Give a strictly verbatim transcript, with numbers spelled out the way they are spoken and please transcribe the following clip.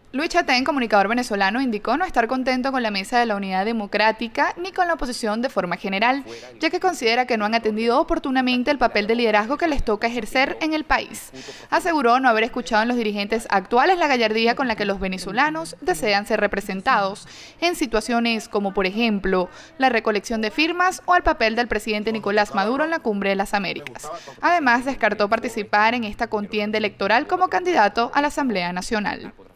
Luis Chatén, comunicador venezolano, indicó no estar contento con la Mesa de la Unidad Democrática ni con la oposición de forma general, ya que considera que no han atendido oportunamente el papel de liderazgo que les toca ejercer en el país. Aseguró no haber escuchado en los dirigentes actuales la gallardía con la que los venezolanos desean ser representados en situaciones como, por ejemplo, la recolección de firmas o el papel del presidente Nicolás Maduro en la Cumbre de las Américas. Además, descartó participar en esta contienda electoral como candidato a la Asamblea Nacional.